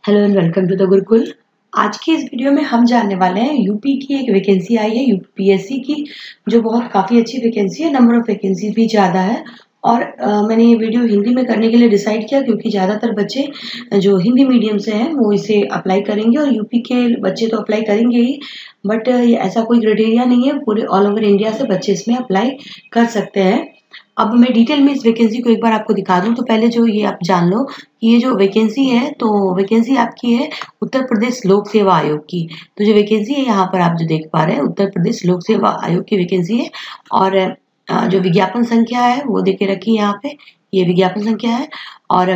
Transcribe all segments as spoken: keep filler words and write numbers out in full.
Hello and welcome to the Gurukul. आज की इस वीडियो में हम जानने वाले हैं यूपी की एक वैकेंसी आई है यूपीपीएससी की, जो बहुत काफ़ी अच्छी वैकेंसी है। नंबर ऑफ वैकेंसी भी ज़्यादा है और आ, मैंने ये वीडियो हिंदी में करने के लिए डिसाइड किया क्योंकि ज़्यादातर बच्चे जो हिंदी मीडियम से हैं वो इसे अप्लाई करेंगे और यूपी के बच्चे तो अप्लाई करेंगे ही, बट ऐसा कोई क्राइटेरिया नहीं है, पूरे ऑल ओवर इंडिया से बच्चे इसमें अप्लाई कर सकते हैं। अब मैं डिटेल में इस वैकेंसी को एक बार आपको दिखा दूं तो पहले जो ये आप जान लो कि ये जो वैकेंसी है तो वैकेंसी आपकी है उत्तर प्रदेश लोक सेवा आयोग की। तो जो वैकेंसी है यहाँ पर आप जो देख पा रहे हैं उत्तर प्रदेश लोक सेवा आयोग की वैकेंसी है और जो विज्ञापन संख्या है वो दे के रखी है यहाँ पे, ये विज्ञापन संख्या है। और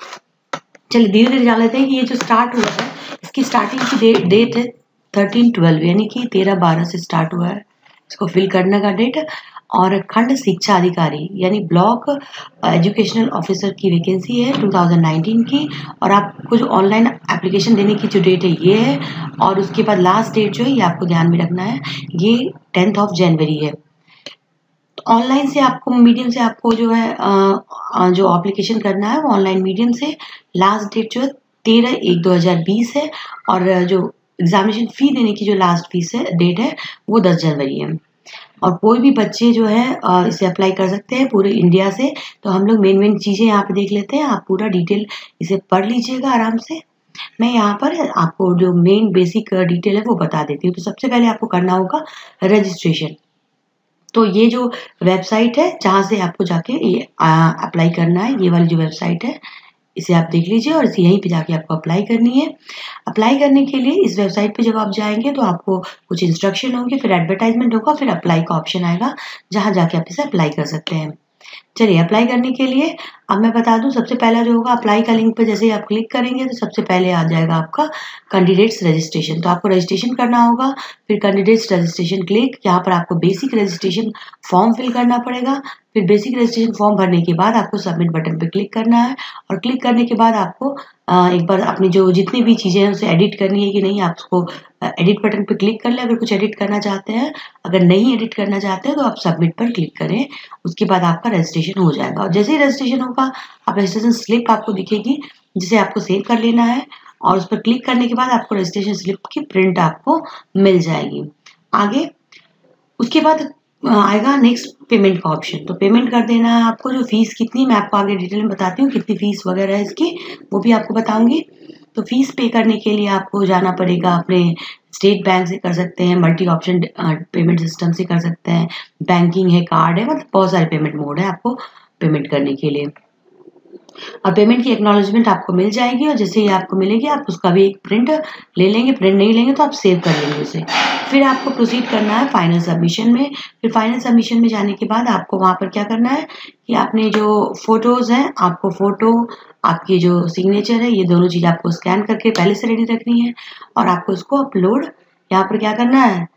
चलिए धीरे धीरे जान लेते हैं कि ये जो स्टार्ट हुआ है इसकी स्टार्टिंग की डे, डेट है थर्टीन ट्वेल्व यानी कि तेरह बारह से स्टार्ट हुआ है इसको फिल करने का डेट। और खंड शिक्षा अधिकारी यानी ब्लॉक एजुकेशनल ऑफिसर की वैकेंसी है टू थाउजेंड नाइनटीन की। और आपको जो ऑनलाइन एप्लीकेशन देने की जो डेट है ये है और उसके बाद लास्ट डेट जो है ये आपको ध्यान में रखना है, ये टेंथ ऑफ जनवरी है। ऑनलाइन से आपको मीडियम से आपको जो है आ, जो एप्लीकेशन करना है वो ऑनलाइन मीडियम से, लास्ट डेट जो है तेरह एक दो हज़ार बीस है और जो एग्जामिनेशन फी देने की जो लास्ट फीस है डेट है वो दस जनवरी है। और कोई भी बच्चे जो है इसे अप्लाई कर सकते हैं पूरे इंडिया से। तो हम लोग मेन मेन चीज़ें यहाँ पे देख लेते हैं, आप पूरा डिटेल इसे पढ़ लीजिएगा आराम से। मैं यहाँ पर आपको जो मेन बेसिक डिटेल है वो बता देती हूँ। तो सबसे पहले आपको करना होगा रजिस्ट्रेशन। तो ये जो वेबसाइट है जहाँ से आपको जाके ये अप्लाई करना है, ये वाली जो वेबसाइट है इसे आप देख लीजिए और इसे यहीं पे जाके आपको अप्लाई करनी है। अप्लाई करने के लिए इस वेबसाइट पे जब आप जाएंगे तो आपको कुछ इंस्ट्रक्शन होंगे, फिर एडवर्टाइजमेंट होगा, फिर अप्लाई का ऑप्शन आएगा जहाँ जाके आप इसे अप्लाई कर सकते हैं। चलिए अप्लाई करने के लिए अब मैं बता दूं, सबसे पहला जो होगा अप्लाई का लिंक पे जैसे ही आप क्लिक करेंगे तो सबसे पहले आ जाएगा आपका कैंडिडेट्स रजिस्ट्रेशन। तो आपको रजिस्ट्रेशन करना होगा, फिर कैंडिडेट्स रजिस्ट्रेशन क्लिक, यहाँ पर आपको बेसिक रजिस्ट्रेशन फॉर्म फिल करना पड़ेगा। फिर बेसिक रजिस्ट्रेशन फॉर्म भरने के बाद आपको सबमिट बटन पे क्लिक करना है और क्लिक करने के बाद आपको एक बार अपनी जो जितनी भी चीज़ें हैं उसे एडिट करनी है कि नहीं, आप उसको एडिट बटन पे क्लिक कर लें अगर कुछ एडिट करना चाहते हैं। अगर नहीं एडिट करना चाहते हैं तो आप सबमिट पर क्लिक करें, उसके बाद आपका रजिस्ट्रेशन हो जाएगा। और जैसे ही रजिस्ट्रेशन होगा आप रजिस्ट्रेशन स्लिप आपको दिखेगी जिसे आपको सेव कर लेना है और उस पर क्लिक करने के बाद आपको रजिस्ट्रेशन स्लिप की प्रिंट आपको मिल जाएगी। आगे उसके बाद आएगा नेक्स्ट पेमेंट का ऑप्शन। तो पेमेंट कर देना है आपको, जो फीस कितनी मैं आपको आगे डिटेल में बताती हूँ, कितनी फीस वगैरह है इसकी वो भी आपको बताऊंगी। तो फीस पे करने के लिए आपको जाना पड़ेगा अपने स्टेट बैंक से कर सकते हैं, मल्टी ऑप्शन पेमेंट सिस्टम से कर सकते हैं, बैंकिंग है, कार्ड है, मतलब बहुत सारे पेमेंट मोड है आपको पेमेंट करने के लिए। और पेमेंट की एक्नॉलेजमेंट आपको मिल जाएगी और जैसे ही आपको मिलेगी आप उसका भी एक प्रिंट ले लेंगे, प्रिंट नहीं लेंगे तो आप सेव कर लेंगे उसे। फिर आपको प्रोसीड करना है फाइनल सबमिशन में। फिर फाइनल सबमिशन में जाने के बाद आपको वहाँ पर क्या करना है कि आपने जो फोटोज़ हैं, आपको फोटो, आपकी जो सिग्नेचर है, ये दोनों चीज़ आपको स्कैन करके पहले से रेडी रखनी है और आपको इसको अपलोड यहाँ पर क्या करना है,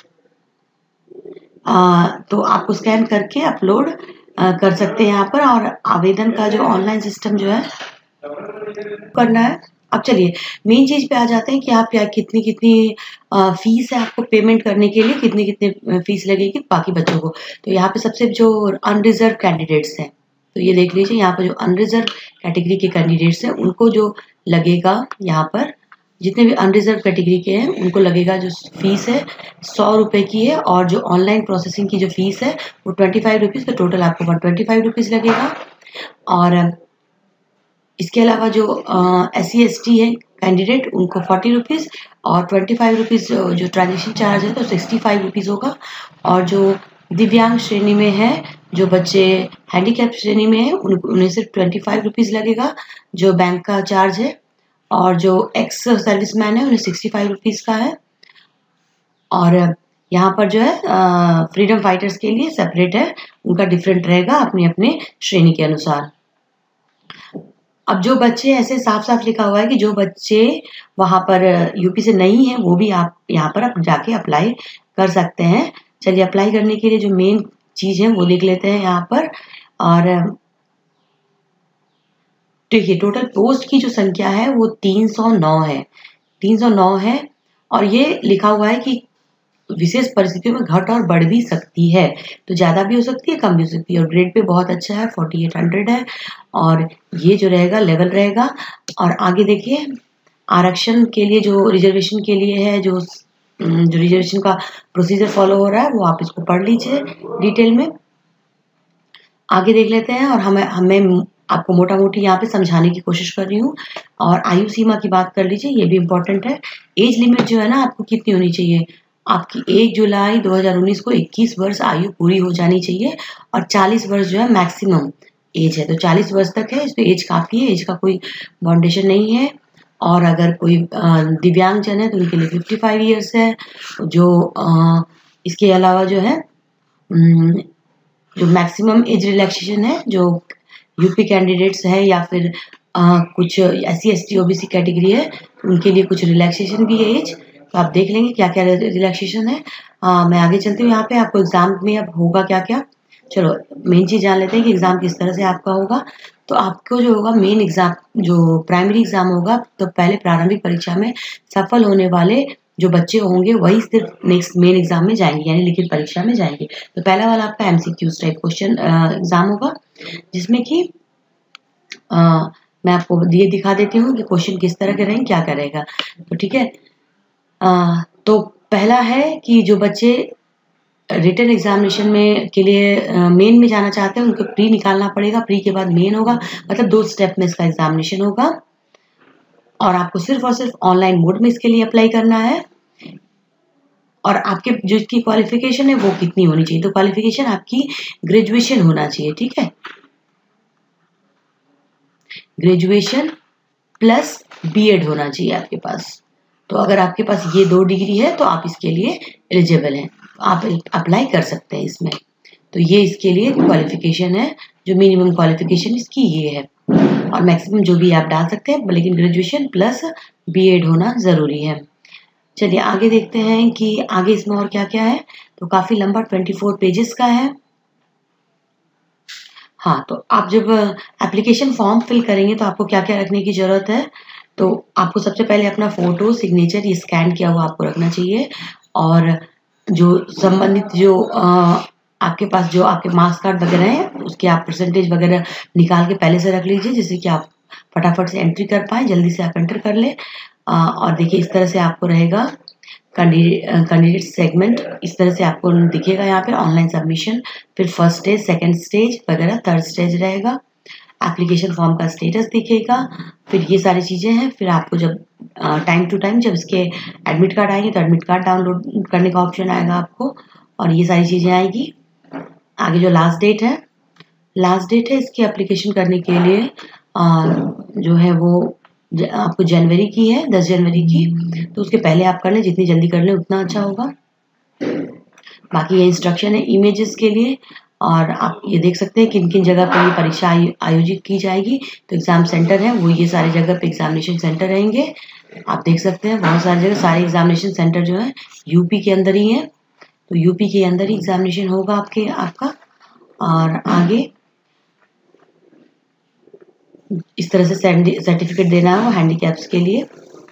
आ, तो आपको स्कैन करके अपलोड कर सकते हैं यहाँ पर। और आवेदन का जो ऑनलाइन सिस्टम जो है करना है। अब चलिए मेन चीज पे आ जाते हैं कि आप क्या कितनी कितनी फीस है आपको पेमेंट करने के लिए, कितनी कितनी फीस लगेगी बाकी बच्चों को। तो यहाँ पे सबसे जो अनरिजर्व कैंडिडेट्स हैं तो ये देख लीजिए, यहाँ पर जो अनरिजर्व कैटेगरी के कैंडिडेट्स हैं उनको जो लगेगा, यहाँ पर जितने भी अनरिजर्व कैटेगरी के हैं उनको लगेगा जो फीस है सौ रुपये की है और जो ऑनलाइन प्रोसेसिंग की जो फीस है वो ट्वेंटी फाइव रुपीज़, तो टोटल आपको वन ट्वेंटी फाइव रुपीज़ लगेगा। और इसके अलावा जो एस सी एस टी है कैंडिडेट उनको फोर्टी रुपीज़ और ट्वेंटी फाइव रुपीज़ जो ट्रांजेक्शन चार्ज है तो सिक्सटी फाइव रुपीज़ होगा। और जो दिव्यांग श्रेणी में है, जो बच्चे हैंडीकैप श्रेणी में है उन, उन्हें सिर्फ ट्वेंटी फाइव रुपीज़ लगेगा जो बैंक का चार्ज है। और जो एक्स सर्विसमैन है उन्हें सिक्सटी फाइव रुपीज़ का है। और यहाँ पर जो है फ्रीडम फाइटर्स के लिए सेपरेट है, उनका डिफरेंट रहेगा अपने अपने श्रेणी के अनुसार। अब जो बच्चे ऐसे साफ साफ लिखा हुआ है कि जो बच्चे वहाँ पर यूपी से नहीं है वो भी आप यहाँ पर आप जाके अप्लाई कर सकते हैं। चलिए अप्लाई करने के लिए जो मेन चीज़ है वो देख लेते हैं यहाँ पर। और देखिए टोटल पोस्ट की जो संख्या है वो तीन सौ नौ है, तीन सौ नौ है। और ये लिखा हुआ है कि विशेष परिस्थितियों में घट और बढ़ भी सकती है, तो ज़्यादा भी हो सकती है, कम भी हो सकती है। और ग्रेड पे बहुत अच्छा है, फोर्टी एट हंड्रेड है और ये जो रहेगा लेवल रहेगा। और आगे देखिए आरक्षण के लिए जो रिजर्वेशन के लिए है, जो जो रिजर्वेशन का प्रोसीजर फॉलो हो रहा है, वो आप इसको पढ़ लीजिए डिटेल में। आगे देख लेते हैं, और हमें हमें आपको मोटा मोटी यहाँ पे समझाने की कोशिश कर रही हूँ। और आयु सीमा की बात कर लीजिए, ये भी इम्पोर्टेंट है। एज लिमिट जो है ना आपको कितनी होनी चाहिए, आपकी एक जुलाई दो हज़ार उन्नीस को इक्कीस वर्ष आयु पूरी हो जानी चाहिए, और चालीस वर्ष जो है मैक्सिमम एज है, तो चालीस वर्ष तक है, इस पे एज काफ़ी है, एज का कोई बाउंडेशन नहीं है। और अगर कोई दिव्यांगजन है तो उनके लिए फिफ्टी फाइव ईयर्स है। जो आ, इसके अलावा जो है जो मैक्सिमम एज रिलैक्सेशन है, जो यूपी कैंडिडेट्स है या फिर आ, कुछ S C S T O B C category है, उनके लिए कुछ रिलैक्सेशन भी है एज, तो आप देख लेंगे क्या क्या रिलैक्सेशन है। आ, मैं आगे चलती हूँ, यहाँ पे आपको एग्जाम में अब होगा क्या क्या। चलो मेन चीज़ जान लेते हैं कि एग्ज़ाम किस तरह से आपका होगा। तो आपको जो होगा मेन एग्ज़ाम, जो प्राइमरी एग्ज़ाम होगा, तो पहले प्रारंभिक परीक्षा में सफल होने वाले जो बच्चे होंगे वही सिर्फ नेक्स्ट मेन एग्ज़ाम में जाएंगे, यानी लिखित परीक्षा में जाएंगे। तो पहला वाला आपका एमसीक्यूज टाइप क्वेश्चन एग्ज़ाम होगा, जिसमें कि मैं आपको ये दिखा देती हूँ कि क्वेश्चन किस तरह के रहेंगे, क्या करेगा। तो ठीक है, आ, तो पहला है कि जो बच्चे रिटन एग्जामिनेशन में के लिए मेन में जाना चाहते हैं, उनको प्री निकालना पड़ेगा, प्री के बाद मेन होगा, मतलब दो स्टेप में इसका एग्जामिनेशन होगा। और आपको सिर्फ और सिर्फ ऑनलाइन मोड में इसके लिए अप्लाई करना है। और आपके जो इसकी क्वालिफिकेशन है वो कितनी होनी चाहिए, तो क्वालिफिकेशन आपकी ग्रेजुएशन होना चाहिए, ठीक है, ग्रेजुएशन प्लस बीएड होना चाहिए आपके पास। तो अगर आपके पास ये दो डिग्री है तो आप इसके लिए एलिजिबल हैं, आप अप्लाई कर सकते हैं इसमें। तो ये इसके लिए क्वालिफिकेशन है, जो मिनिमम क्वालिफिकेशन इसकी ये है, और मैक्सिमम जो भी आप डाल सकते हैं, लेकिन ग्रेजुएशन प्लस बीएड होना ज़रूरी है। चलिए आगे देखते हैं कि आगे इसमें और क्या क्या है। तो काफ़ी लंबा चौबीस पेजेस का है। हाँ, तो आप जब एप्लीकेशन फॉर्म फिल करेंगे तो आपको क्या क्या रखने की ज़रूरत है। तो आपको सबसे पहले अपना फ़ोटो, सिग्नेचर, ये स्कैन किया हुआ आपको रखना चाहिए, और जो संबंधित जो आ, आपके पास जो आपके मार्क्स कार्ड वगैरह हैं, उसके आप परसेंटेज वगैरह निकाल के पहले से रख लीजिए, जिससे कि आप फटाफट से एंट्री कर पाएँ, जल्दी से आप एंटर कर लें। और देखिए इस तरह से आपको रहेगा कैंडिडेट सेगमेंट, इस तरह से आपको दिखेगा यहाँ पे ऑनलाइन सबमिशन, फिर फर्स्ट स्टेज, सेकंड स्टेज वगैरह, थर्ड स्टेज रहेगा, एप्लीकेशन फॉर्म का स्टेटस दिखेगा, फिर ये सारी चीज़ें हैं। फिर आपको जब टाइम टू टाइम जब इसके एडमिट कार्ड आएंगे तो एडमिट कार्ड डाउनलोड करने का ऑप्शन आएगा आपको, और ये सारी चीज़ें आएगी। आगे जो लास्ट डेट है, लास्ट डेट है इसकी एप्लीकेशन करने के लिए आ, जो है वो आपको जनवरी की है, दस जनवरी की, तो उसके पहले आप कर लें, जितनी जल्दी कर लें उतना अच्छा होगा। बाकी ये इंस्ट्रक्शन है इमेजेस के लिए, और आप ये देख सकते हैं किन किन जगह पर ये परीक्षा आयोजित की जाएगी। तो एग्ज़ाम सेंटर है वो ये सारी जगह पे एग्जामिनेशन सेंटर रहेंगे, आप देख सकते हैं बहुत सारी जगह, सारे एग्जामिनेशन सेंटर जो है यूपी के अंदर ही है, तो यूपी के अंदर ही एग्जामिनेशन होगा आपके आपका। और आगे इस तरह से सर्टिफिकेट देना है वो हैंडीकैप्स के लिए।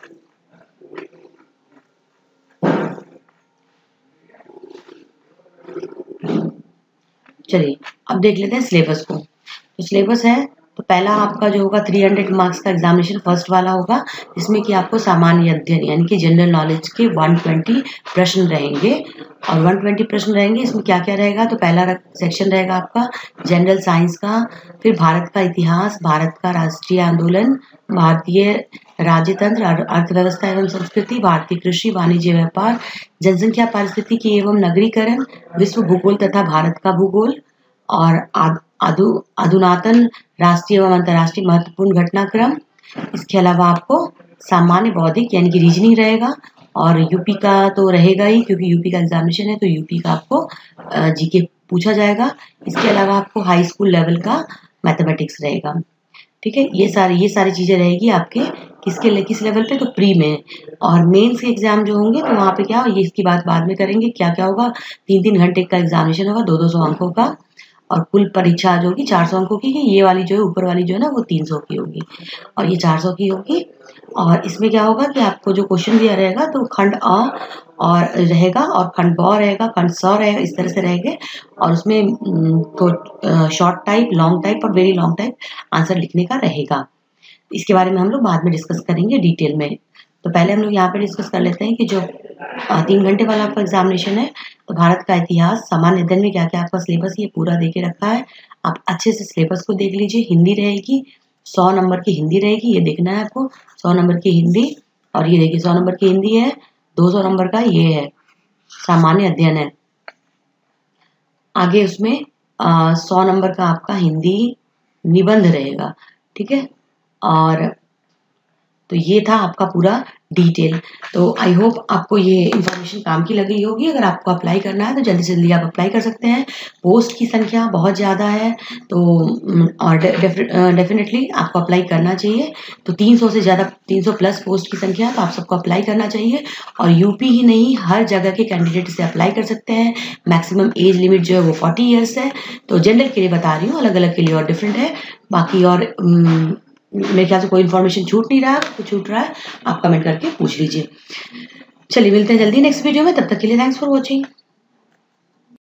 चलिए अब देख लेते हैं सिलेबस को। तो सिलेबस है, तो पहला आपका जो होगा तीन सौ मार्क्स का एग्जामिनेशन फर्स्ट वाला होगा, जिसमें कि आपको सामान्य अध्ययन यानी कि जनरल नॉलेज के एक सौ बीस प्रश्न रहेंगे, और एक सौ बीस प्रश्न रहेंगे। इसमें क्या क्या रहेगा, तो पहला सेक्शन रहेगा आपका जनरल साइंस का, फिर भारत का इतिहास, भारत का राष्ट्रीय आंदोलन, भारतीय राज्यतंत्र, अर्थव्यवस्था एवं संस्कृति, भारतीय कृषि, वाणिज्य, व्यापार, जनसंख्या, पारिस्थितिकी एवं नगरीकरण, विश्व भूगोल तथा भारत का भूगोल, और आदु अधुनातन राष्ट्रीय एवं अंतर्राष्ट्रीय महत्वपूर्ण घटनाक्रम। इसके अलावा आपको सामान्य बौद्धिक यानी कि रीजनिंग रहेगा, और यूपी का तो रहेगा ही, क्योंकि यूपी का एग्जामिनेशन है, तो यूपी का आपको जीके पूछा जाएगा। इसके अलावा आपको हाई स्कूल लेवल का मैथमेटिक्स रहेगा, ठीक है। ये सारी ये सारी चीज़ें रहेगी आपके किसके लिए किस लेवल पे, तो प्री में। और मेंस के एग्जाम जो होंगे तो वहाँ पे क्या, ये इसकी बात बाद में करेंगे, क्या क्या होगा। तीन तीन घंटे का एग्जामिनेशन होगा, दो दो सौ अंकों का, और कुल परीक्षा जो होगी चार सौ अंकों की, ये वाली जो है ऊपर वाली जो है ना वो तीन सौ की होगी, और ये चार सौ की होगी। और इसमें क्या होगा कि आपको जो क्वेश्चन दिया रहेगा तो खंड अ और रहेगा, और खंड ब रहेगा, खंड स रहेगा, इस तरह से रहेंगे। और उसमें तो शॉर्ट टाइप, लॉन्ग टाइप और वेरी लॉन्ग टाइप आंसर लिखने का रहेगा। इसके बारे में हम लोग बाद में डिस्कस करेंगे डिटेल में। तो पहले हम लोग यहाँ पे डिस्कस कर लेते हैं कि जो तीन घंटे वाला आपका एग्जामिनेशन है, तो भारत का इतिहास, सामान्य अध्ययन में क्या क्या आपका सिलेबस ये पूरा दे के रखा है। आप अच्छे से सिलेबस को देख लीजिए। हिंदी रहेगी, सौ नंबर की हिंदी रहेगी, ये देखना है आपको, सौ नंबर की हिंदी। और ये देखिए सौ नंबर की हिंदी है, दो सौ नंबर का ये है सामान्य अध्ययन है। आगे उसमें सौ नंबर का आपका हिंदी निबंध रहेगा, ठीक है। और तो ये था आपका पूरा डिटेल। तो आई होप आपको ये इन्फॉर्मेशन काम की लगी होगी। अगर आपको अप्लाई करना है तो जल्दी से जल्दी आप अप्लाई कर सकते हैं। पोस्ट की संख्या बहुत ज़्यादा है, तो और डेफिनेटली आपको अप्लाई करना चाहिए। तो तीन सौ से ज़्यादा, तीन सौ प्लस पोस्ट की संख्या है, तो आप सबको अप्लाई करना चाहिए। और यूपी ही नहीं, हर जगह के कैंडिडेट से अप्लाई कर सकते हैं। मैक्सिमम एज लिमिट जो है वो फोर्टी ईयर्स है। तो जनरल के लिए बता रही हूँ, अलग अलग के लिए और डिफरेंट है। बाकी और मेरे ख्याल से कोई इन्फॉर्मेशन छूट नहीं रहा है, कुछ छूट रहा है आप कमेंट करके पूछ लीजिए। चलिए मिलते हैं जल्दी नेक्स्ट वीडियो में, तब तक के लिए थैंक्स फॉर वॉचिंग।